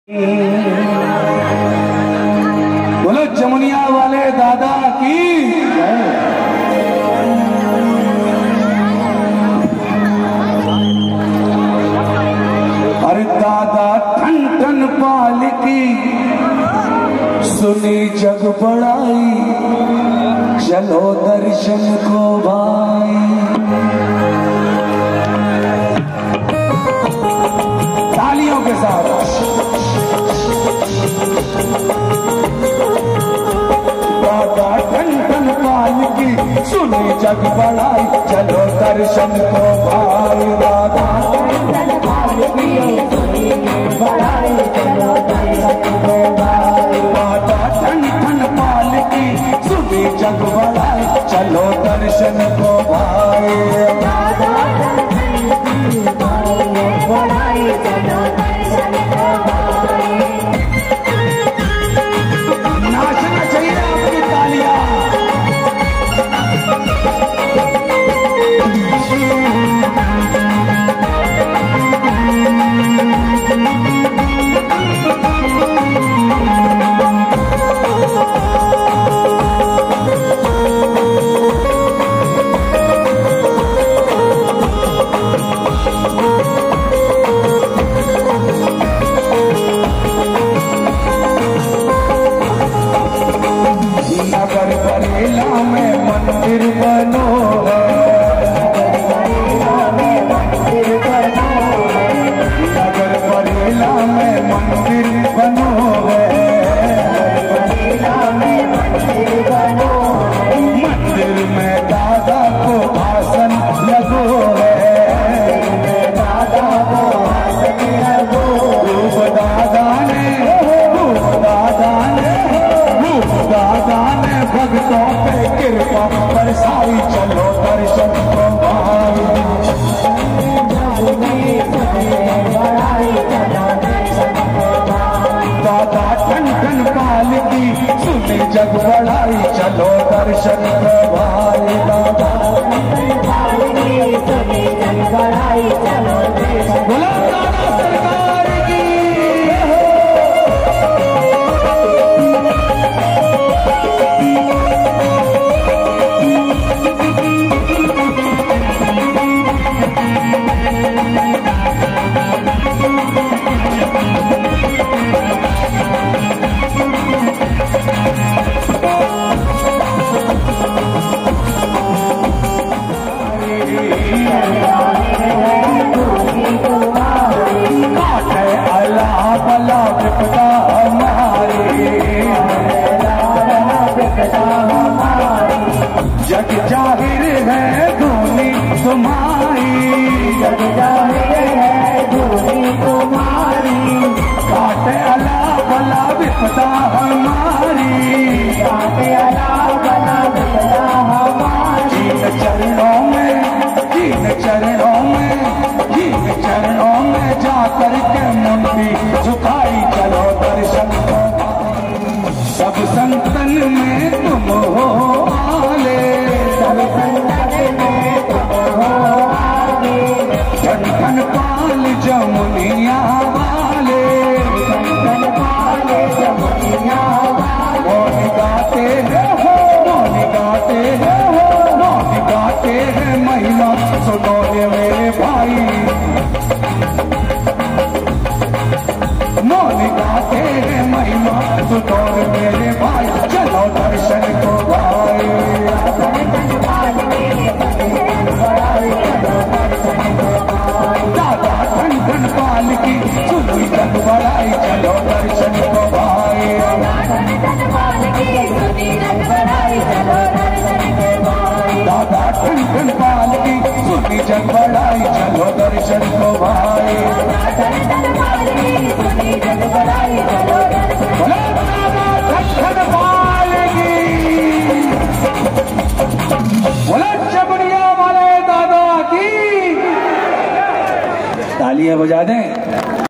बोलो जमुनिया वाले दादा की। अरे दादा ठन ठन पाल की सुनी जग बड़ाई, चलो दर्शन को भाई। तालियों के साथ दादा ठन ठन पाल की सुनी जग बड़ाई, चलो दर्शन को भाई। दादा ठन पाल की सुनी जग बड़ाई, चलो दर्शन को भाई। दादा ठन ठन पाल की सुनी जग बड़ाई, चलो दर्शन को भाई। दादा ठन ठन बड़ाई, चलो दर्शन को भाई। नाचना चाहिए आपकी तालियां। नगर बरेला में मंदिर बनो है, नगर बरेला में मंदिर बनो है, मंदिर में दादा को आसन लगो है, दादा को आसन लगो। रूप दादा ने भक्तों पे कृपा बरसाई, चलो दर्शन को भाई। दादा ठन ठन पाल की सुनी जग बड़ाई, चलो दर्शन को भाई। दादा ठन पाल की सुनी जग बड़ाई, चलो दर्शन। बोलो दादा सरकार की। जग जाहिर है धूनी तुम्हारी, जग जाहिर है धूनी तुम्हारी। काटे अला भला विपदा हमारी, काटे अला भला विपदा हमारी। जीन चरणों में जा करके मुंडी झुकाई, चलो दर्शन को। सब संतन में तुम हो आले, सब संतन में तुम हो आले। ठन ठन पाल जमुनिया वाले, ठन ठन पाल जमुनिया वाले। मौन गाते हैं हो, मौन गाते हैं हो, मौन गाते हैं महिमा सुनो रे मेरे भाई। मौन गाते हैं महिमा सुनो रे मेरे भाई, चलो दर्शन को भाई। दादा ठन ठन पाल की सुनी जग बड़ाई, चलो दर्शन को भाई। दादा ठन ठन पाल की सुनी जग बड़ाई, चलो दर्शन को भाई। दादा ठन ठन पाल की सुनी जग बड़ाई, चलो दर्शन को भाई। बोलो जमुनिया वाले दादा की। तालियां बजा दें।